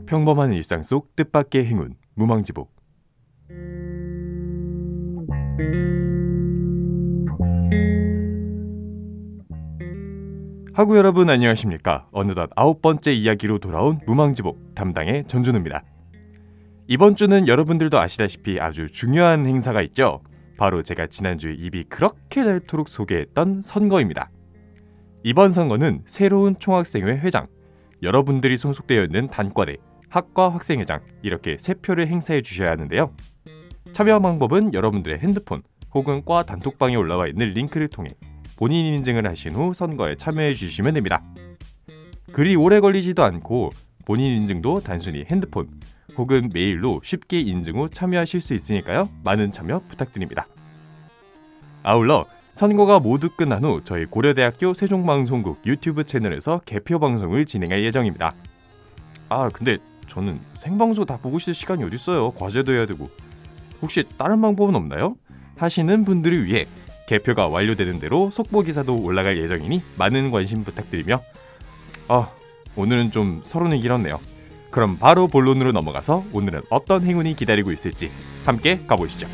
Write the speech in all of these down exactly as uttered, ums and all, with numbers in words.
평범한 일상 속 뜻밖의 행운, 무망지복. 하구 여러분 안녕하십니까. 어느덧 아홉 번째 이야기로 돌아온 무망지복 담당의 전준우입니다. 이번 주는 여러분들도 아시다시피 아주 중요한 행사가 있죠. 바로 제가 지난주에 입이 그렇게 닳도록 소개했던 선거입니다. 이번 선거는 새로운 총학생회 회장, 여러분들이 소속되어 있는 단과대, 학과 학생회장 이렇게 세 표를 행사해 주셔야 하는데요. 참여 방법은 여러분들의 핸드폰 혹은 과 단톡방에 올라와 있는 링크를 통해 본인 인증을 하신 후 선거에 참여해 주시면 됩니다. 그리 오래 걸리지도 않고 본인 인증도 단순히 핸드폰 혹은 메일로 쉽게 인증 후 참여하실 수 있으니까요. 많은 참여 부탁드립니다. 아울러 선거가 모두 끝난 후 저희 고려대학교 세종방송국 유튜브 채널에서 개표 방송을 진행할 예정입니다. 아 근데 저는 생방송 다 보고 있을 시간이 어딨어요. 과제도 해야 되고. 혹시 다른 방법은 없나요? 하시는 분들을 위해 개표가 완료되는 대로 속보기사도 올라갈 예정이니 많은 관심 부탁드리며 아 오늘은 좀 서론이 길었네요. 그럼 바로 본론으로 넘어가서 오늘은 어떤 행운이 기다리고 있을지 함께 가보시죠.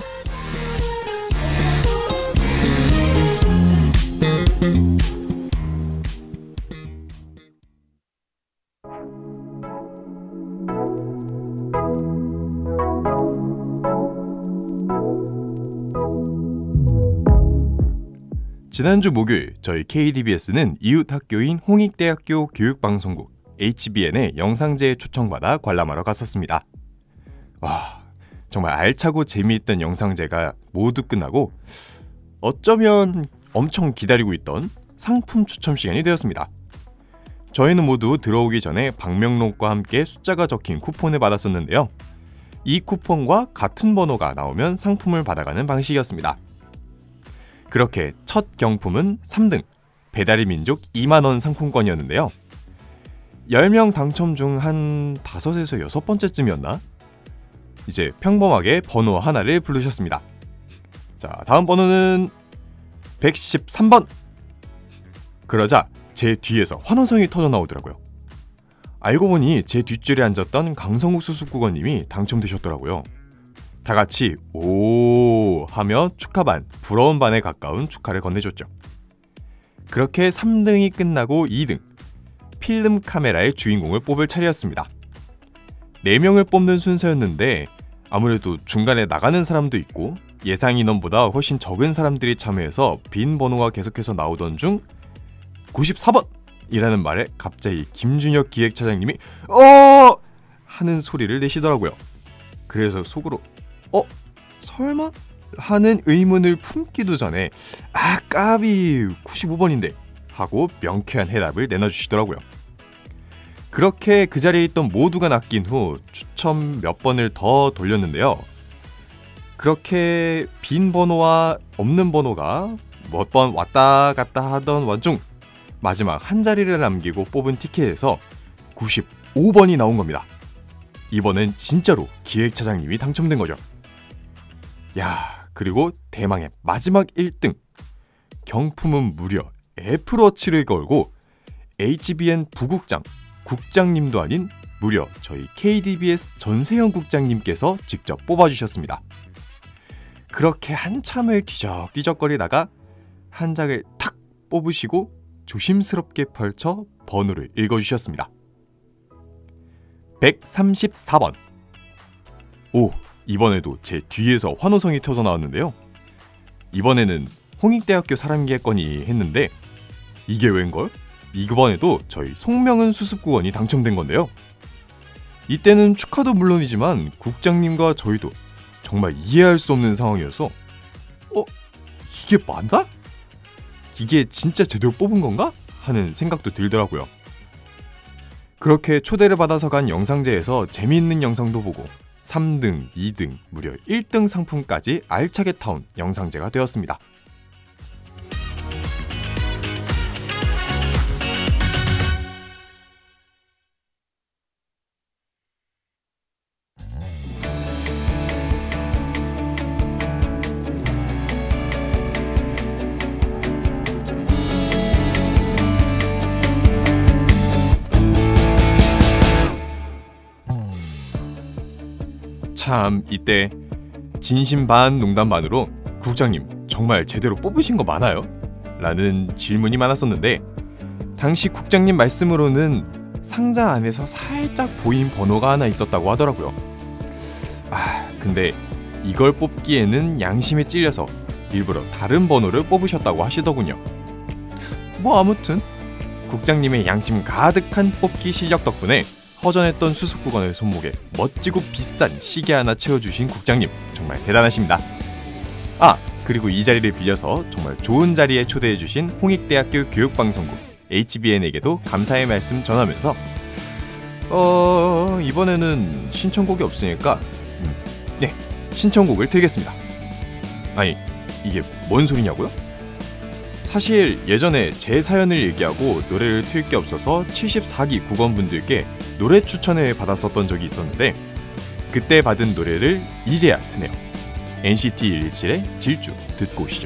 지난주 목요일 저희 케이디비에스는 이웃 학교인 홍익대학교 교육방송국 에이치비엔의 영상제에 초청받아 관람하러 갔었습니다. 와, 정말 알차고 재미있던 영상제가 모두 끝나고 어쩌면 엄청 기다리고 있던 상품 추첨 시간이 되었습니다. 저희는 모두 들어오기 전에 방명록과 함께 숫자가 적힌 쿠폰을 받았었는데요. 이 쿠폰과 같은 번호가 나오면 상품을 받아가는 방식이었습니다. 그렇게 첫 경품은 삼 등, 배달의 민족 이만 원 상품권이었는데요. 열 명 당첨 중 한 다섯에서 여섯 번째쯤이었나? 이제 평범하게 번호 하나를 부르셨습니다. 자, 다음 번호는 백십삼 번! 그러자 제 뒤에서 환호성이 터져 나오더라고요. 알고 보니 제 뒷줄에 앉았던 강성욱 수습국원님이 당첨되셨더라고요. 다 같이 오 하며 축하 반, 부러운 반에 가까운 축하를 건네줬죠. 그렇게 삼 등이 끝나고 이 등, 필름 카메라의 주인공을 뽑을 차례였습니다. 네 명을 뽑는 순서였는데 아무래도 중간에 나가는 사람도 있고 예상 인원보다 훨씬 적은 사람들이 참여해서 빈 번호가 계속해서 나오던 중 구십사 번! 이라는 말에 갑자기 김준혁 기획차장님이 어! 하는 소리를 내시더라고요. 그래서 속으로 어? 설마? 하는 의문을 품기도 전에 아 까비 구십오 번인데 하고 명쾌한 해답을 내놔주시더라고요. 그렇게 그 자리에 있던 모두가 낚인 후 추첨 몇 번을 더 돌렸는데요. 그렇게 빈 번호와 없는 번호가 몇 번 왔다 갔다 하던 와중 마지막 한 자리를 남기고 뽑은 티켓에서 구십오 번이 나온 겁니다. 이번엔 진짜로 기획차장님이 당첨된 거죠. 야, 그리고 대망의 마지막 일 등. 경품은 무려 애플워치를 걸고 에이치비엔 부국장, 국장님도 아닌 무려 저희 케이디비에스 전세현 국장님께서 직접 뽑아주셨습니다. 그렇게 한참을 뒤적뒤적거리다가 한 장을 탁 뽑으시고 조심스럽게 펼쳐 번호를 읽어주셨습니다. 백삼십사 번. 오, 이번에도 제 뒤에서 환호성이 터져 나왔는데요. 이번에는 홍익대학교 사람기획건이 했는데 이게 웬걸? 이번에도 저희 송명은 수습국원이 당첨된 건데요. 이때는 축하도 물론이지만 국장님과 저희도 정말 이해할 수 없는 상황이어서 어? 이게 맞나? 이게 진짜 제대로 뽑은 건가? 하는 생각도 들더라고요. 그렇게 초대를 받아서 간 영상제에서 재미있는 영상도 보고 삼 등, 이 등, 무려 일 등 상품까지 알차게 타온 영상제가 되었습니다. 참 이때 진심 반 농담 반으로 국장님 정말 제대로 뽑으신 거 맞아요? 라는 질문이 많았었는데 당시 국장님 말씀으로는 상자 안에서 살짝 보인 번호가 하나 있었다고 하더라고요. 아 근데 이걸 뽑기에는 양심에 찔려서 일부러 다른 번호를 뽑으셨다고 하시더군요. 뭐 아무튼 국장님의 양심 가득한 뽑기 실력 덕분에 허전했던 수습구간의 손목에 멋지고 비싼 시계 하나 채워주신 국장님 정말 대단하십니다. 아 그리고 이 자리를 빌려서 정말 좋은 자리에 초대해주신 홍익대학교 교육방송국 에이치비엔에게도 감사의 말씀 전하면서 어... 이번에는 신청곡이 없으니까 음, 네 신청곡을 틀겠습니다. 아니 이게 뭔 소리냐고요? 사실 예전에 제 사연을 얘기하고 노래를 틀 게 없어서 칠십사 기 국원분들께 노래 추천을 받았었던 적이 있었는데 그때 받은 노래를 이제야 트네요. 엔시티 일일칠의 질주 듣고 오시죠.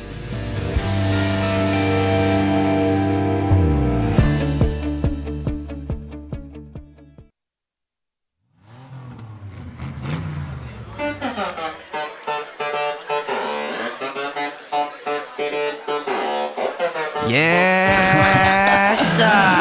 Yes.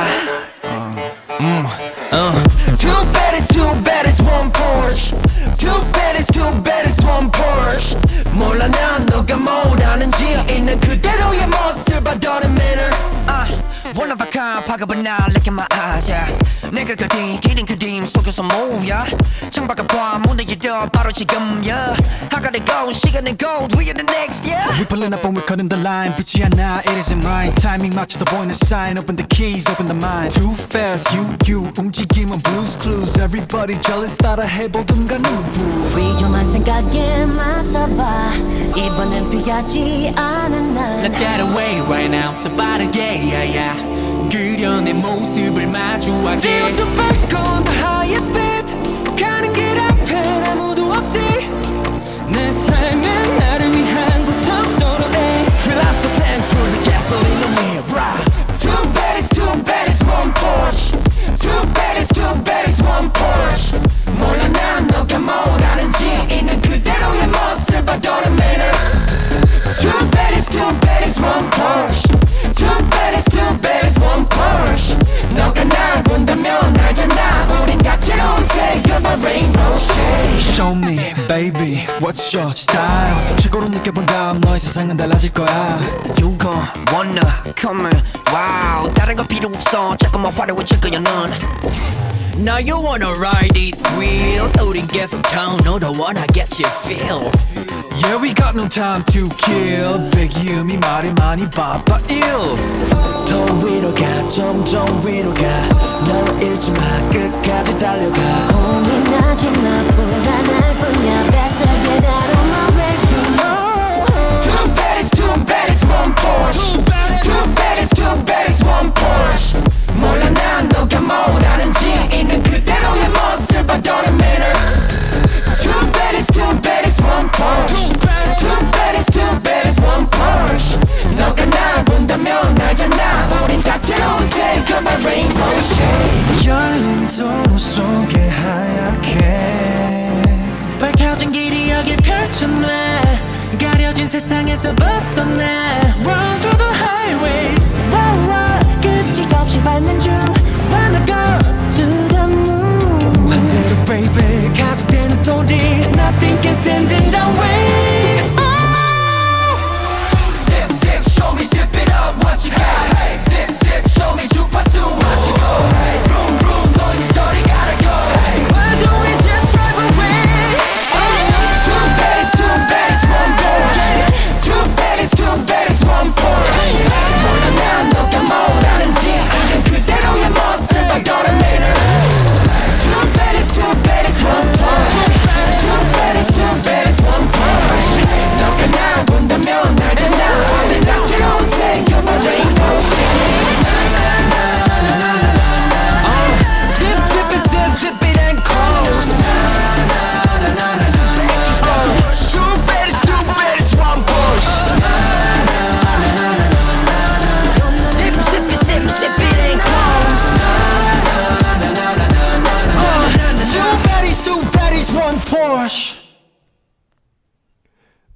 mm, uh. Too bad it's too bad it's one Porsche. Too bad it's too bad it's one Porsche. 몰라 난 너가 뭘 아는지 있는 그대로의 모습을 너는 manner. uh, One of a kind 파급은 날 look in my eyes yeah. 내가 그린 기린 그림 속에서 뭐야 창밖을 봐 문을 열어 바로 지금 yeah. I gotta go 시간은 gold we are the next yeah. We pulling up and we're cutting the line 붙지 않아 it isn't mine timing 맞춰서 보이는 sign open the keys open the mind too fast you you 움직임은 blues clues everybody jealous 따라 해보든가 누구 위험한 생각에 맞서봐 이번엔 피하지 않은 날 Let's get away right now 더 빠르게 yeah yeah 그려 내 모습을 마주하게 Zero to back on the highest speed 가는 길 앞엔 아무도 없지 내 삶은 나를 위한 고속도로에 Fill up the tank full of gasoline on me right. Too bad it's too bad it's one Porsche Too bad it's too bad it's one Porsche 몰라 난 너가 뭘 아는지 있는 그대로의 모습을 너는 manner Too bad it's too bad it's one Porsche Too bad it's too bad it's one Porsche 너가 날 본다면 알잖아 우린 다채로운 색깔만 rainbow shade Show me baby what's your style 최고로 느껴본 다음 너의 세상은 달라질 거야 You gon' wanna come in wow 다른 거 필요 없어 자꾸만 화려해질 거야 넌 Now you wanna ride these wheels 우린 계속 down 너도 wanna get your feel Yeah we got no time to kill 배기음이 말이 많이 바빠 ill 더 위로 가 점점 위로 가널 잃지 마 끝까지 달려가 고민하지 마 불안할 뿐이야 Better get out of my way you know Too bad it's too bad it's one Porsche Too bad it's too bad it's one Porsche 몰라 난 너가 뭘 아는지 있는 그대로의 모습을 너는 manner Too bad it's too bad it's one Porsche Too bad it's too bad it's one Porsche 너가 날 본다면 알잖아 우린 다채로운 색깔만 rainbow shade 열린 도로 속에 하얗게 밝혀진 길이 여길 펼쳐놔 가려진 세상에서 벗어나 Run through the highway Wow wow 끄떡없이 밟는 중 Wanna go to the moon 반대로 baby 가속되는 소리 Nothing can stand in the way oh! Zip zip show me zip it up what you got hey. Zip zip show me 주파수 what you go hey. Vroom vroom noise 저리 gotta go hey. Why don't we just drive away oh. Too bad it's too bad it's one Porsche Too bad it's too bad it's one Porsche 몰라 난 너가 뭘 아는지 있는 그대로의 모습을 너는 manner Too bad it's too bad it's one Porsche Too bad it's too bad it's one Porsche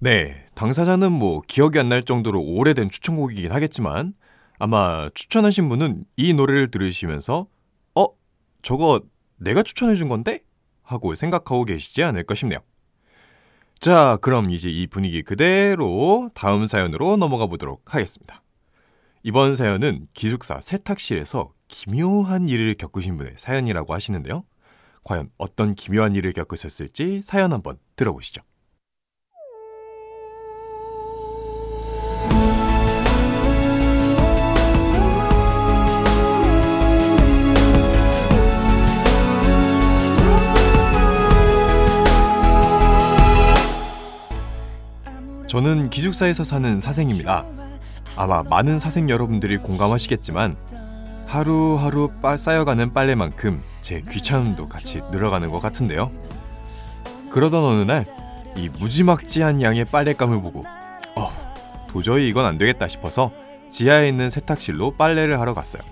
네, 당사자는 뭐 기억이 안 날 정도로 오래된 추천곡이긴 하겠지만 아마 추천하신 분은 이 노래를 들으시면서 어? 저거 내가 추천해준 건데? 하고 생각하고 계시지 않을까 싶네요. 자, 그럼 이제 이 분위기 그대로 다음 사연으로 넘어가 보도록 하겠습니다. 이번 사연은 기숙사 세탁실에서 기묘한 일을 겪으신 분의 사연이라고 하시는데요. 과연 어떤 기묘한 일을 겪으셨을지 사연 한번 들어보시죠. 저는 기숙사에서 사는 사생입니다. 아마 많은 사생 여러분들이 공감하시겠지만 하루하루 빠, 쌓여가는 빨래만큼 제 귀찮음도 같이 늘어가는 것 같은데요. 그러던 어느 날 이 무지막지한 양의 빨랫감을 보고 어, 도저히 이건 안 되겠다 싶어서 지하에 있는 세탁실로 빨래를 하러 갔어요.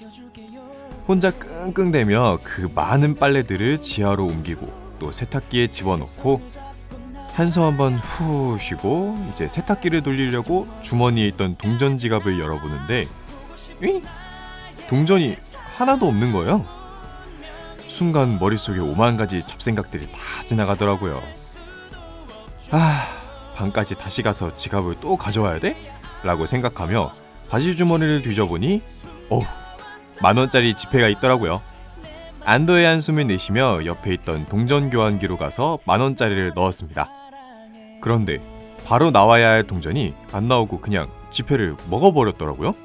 혼자 끙끙대며 그 많은 빨래들을 지하로 옮기고 또 세탁기에 집어넣고 한숨 한번 후 쉬고 이제 세탁기를 돌리려고 주머니에 있던 동전 지갑을 열어보는데 윙! 동전이 하나도 없는 거예요. 순간 머릿속에 오만 가지 잡생각들이 다 지나가더라고요. 아, 방까지 다시 가서 지갑을 또 가져와야 돼? 라고 생각하며 바지 주머니를 뒤져보니 어우, 만원짜리 지폐가 있더라고요. 안도의 한숨을 내쉬며 옆에 있던 동전 교환기로 가서 만원짜리를 넣었습니다. 그런데 바로 나와야 할 동전이 안 나오고 그냥 지폐를 먹어버렸더라고요.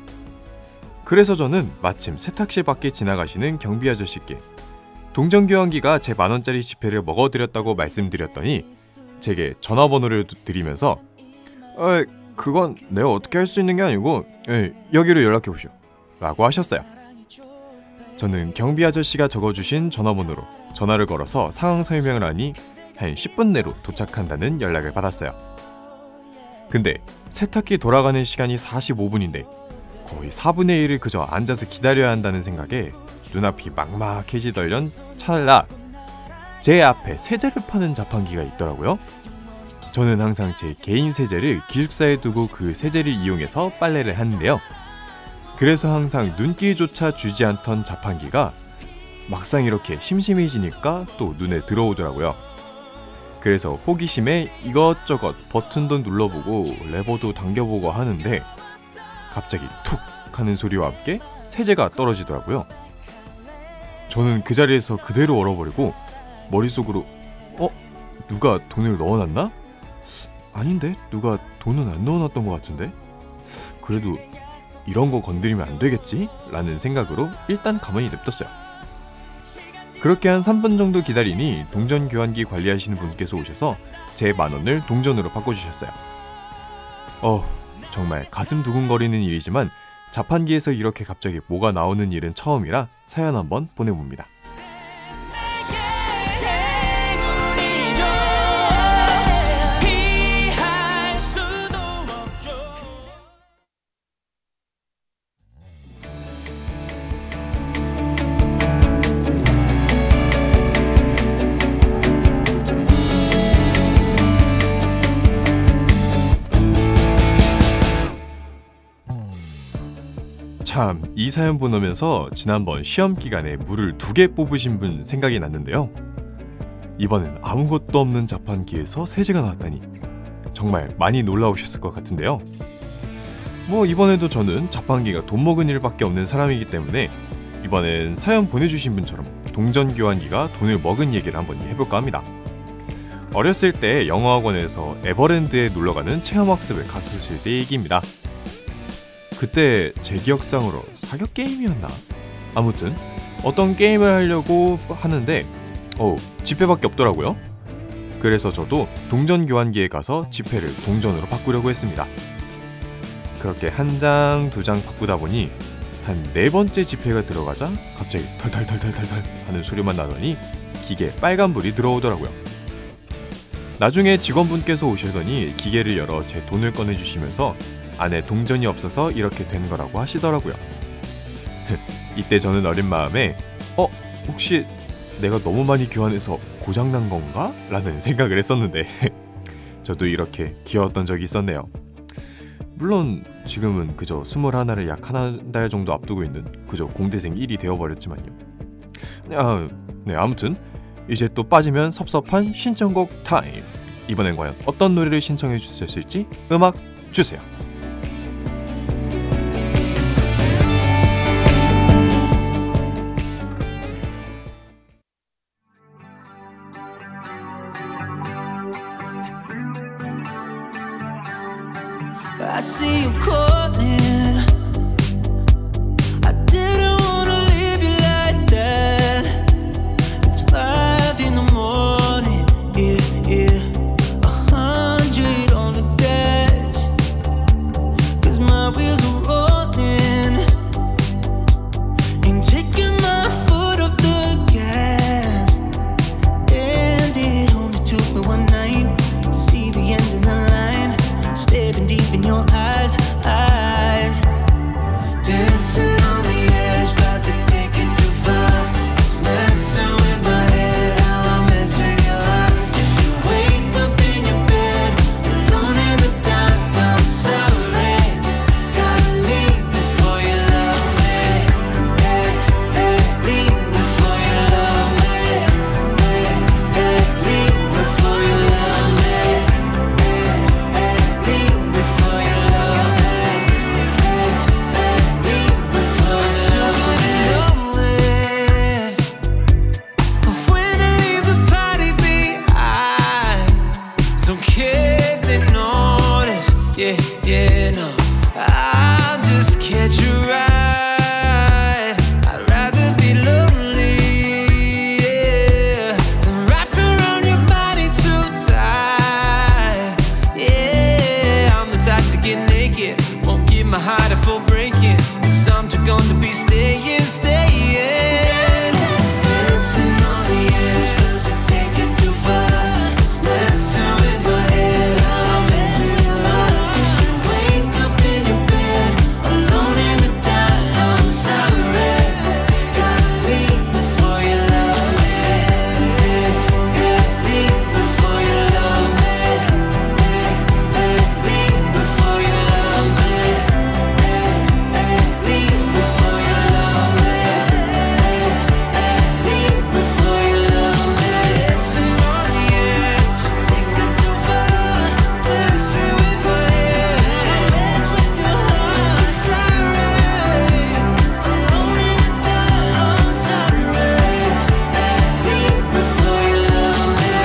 그래서 저는 마침 세탁실 밖에 지나가시는 경비 아저씨께 동전 교환기가 제 만원짜리 지폐를 먹어드렸다고 말씀드렸더니 제게 전화번호를 드리면서 어, 그건 내가 어떻게 할 수 있는 게 아니고 에, 여기로 연락해보시오 라고 하셨어요. 저는 경비 아저씨가 적어주신 전화번호로 전화를 걸어서 상황 설명을 하니 한 십 분 내로 도착한다는 연락을 받았어요. 근데 세탁기 돌아가는 시간이 사십오 분인데 거의 사분의 일을 그저 앉아서 기다려야 한다는 생각에 눈앞이 막막해지더련 찰나 제 앞에 세제를 파는 자판기가 있더라고요. 저는 항상 제 개인 세제를 기숙사에 두고 그 세제를 이용해서 빨래를 하는데요. 그래서 항상 눈길조차 주지 않던 자판기가 막상 이렇게 심심해지니까 또 눈에 들어오더라고요. 그래서 호기심에 이것저것 버튼도 눌러보고 레버도 당겨보고 하는데 갑자기 툭 하는 소리와 함께 세제가 떨어지더라고요. 저는 그 자리에서 그대로 얼어버리고 머릿속으로 어? 누가 돈을 넣어놨나? 아닌데? 누가 돈은 안 넣어놨던 것 같은데? 그래도 이런 거 건드리면 안 되겠지? 라는 생각으로 일단 가만히 냅뒀어요. 그렇게 한 삼 분 정도 기다리니 동전 교환기 관리하시는 분께서 오셔서 제 만원을 동전으로 바꿔주셨어요. 어, 정말 가슴 두근거리는 일이지만 자판기에서 이렇게 갑자기 뭐가 나오는 일은 처음이라 사연 한번 보내봅니다. 참, 이 사연 보내면서 지난번 시험 기간에 물을 두 개 뽑으신 분 생각이 났는데요. 이번엔 아무것도 없는 자판기에서 세제가 나왔다니 정말 많이 놀라우셨을 것 같은데요. 뭐 이번에도 저는 자판기가 돈 먹은 일밖에 없는 사람이기 때문에 이번엔 사연 보내주신 분처럼 동전 교환기가 돈을 먹은 얘기를 한번 해볼까 합니다. 어렸을 때 영어학원에서 에버랜드에 놀러가는 체험학습을 갔었을 때 얘기입니다. 그때 제 기억상으로 사격 게임이었나? 아무튼 어떤 게임을 하려고 하는데 어 지폐밖에 없더라고요. 그래서 저도 동전 교환기에 가서 지폐를 동전으로 바꾸려고 했습니다. 그렇게 한 장, 두 장 바꾸다 보니 한 네 번째 지폐가 들어가자 갑자기 덜덜덜덜덜 하는 소리만 나더니 기계에 빨간불이 들어오더라고요. 나중에 직원분께서 오시더니 기계를 열어 제 돈을 꺼내주시면서 안에 동전이 없어서 이렇게 된 거라고 하시더라고요. 이때 저는 어린 마음에 어? 혹시 내가 너무 많이 교환해서 고장난 건가? 라는 생각을 했었는데 저도 이렇게 귀여웠던 적이 있었네요. 물론 지금은 그저 스물하나를 약 한 달 정도 앞두고 있는 그저 공대생 일이 되어버렸지만요. 아, 네, 아무튼 이제 또 빠지면 섭섭한 신청곡 타임. 이번엔 과연 어떤 노래를 신청해 주셨을지 음악 주세요. I see you calling. I didn't wanna leave you like that. It's five in the morning. Yeah, yeah. A hundred on the dash. 'Cause my wheels are rolling. Ain't taking my foot off the gas. And it only took me one night to see the end of the line. Staring deep in your eyes, eyes. Dancing on the edge, about to take it too far. It's messing with my head, how I mess with your heart. If you wake up in your bed, alone in the dark, I'm sorry. Gotta leave before you love me. Hey, hey, leave before you love me. Hey, hey, leave before you love me. Hey, hey, leave before you love me. Hey, hey, leave before you love me. But when I leave the party behind, don't care if they notice. Yeah, yeah, no, I'll just catch a ride. I'd rather be lonely, yeah, than wrapped around your body too tight. Yeah, I'm the type to get naked, won't give my heart a full breaking. 'Cause I'm just gonna be staying, staying. Dancing on the edge, but to take it too far. It's messing with my head, how I mess with your heart. If you wake up in your bed, alone in the dark, I'm sorry. Gotta leave before you love me. Hey, hey, leave before you love me. Hey, hey, leave before you love me. Hey, hey, leave before you love me. Hey, hey, leave before you love me. Dancing on the edge, take it too far. Messing with my head, I mess with your heart. I'm sorry, alone in the dark, I'm sorry. Hey, leave before you love me.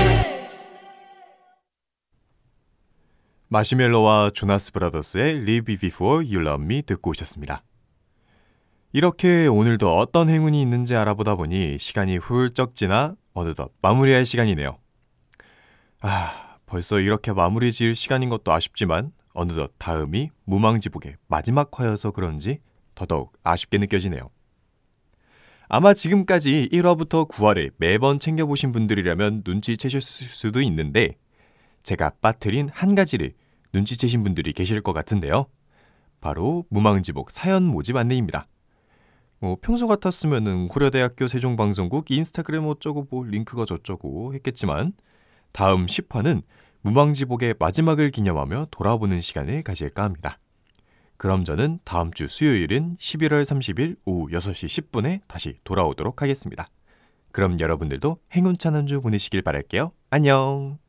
마시멜로와 조나스 브라더스의 Live Before You Love Me 듣고 오셨습니다. 이렇게 오늘도 어떤 행운이 있는지 알아보다 보니 시간이 훌쩍 지나 어느덧 마무리할 시간이네요. 아, 벌써 이렇게 마무리 지을 시간인 것도 아쉽지만 어느덧 다음이 무망지복의 마지막 화여서 그런지 더더욱 아쉽게 느껴지네요. 아마 지금까지 일 화부터 구 화를 매번 챙겨보신 분들이라면 눈치채셨을 수도 있는데 제가 빠뜨린 한 가지를 눈치채신 분들이 계실 것 같은데요. 바로 무망지복 사연 모집 안내입니다. 뭐 평소 같았으면은 고려대학교 세종방송국 인스타그램 어쩌고 뭐 링크가 저쩌고 했겠지만 다음 십 화는 무망지복의 마지막을 기념하며 돌아보는 시간을 가질까 합니다. 그럼 저는 다음 주 수요일인 십일월 삼십일 오후 여섯 시 십 분에 다시 돌아오도록 하겠습니다. 그럼 여러분들도 행운찬 한 주 보내시길 바랄게요. 안녕!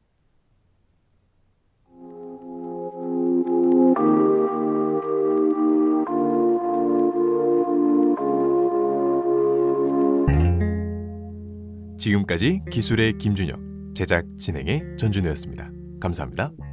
지금까지 기술의 김준혁, 제작 진행의 전준우였습니다. 감사합니다.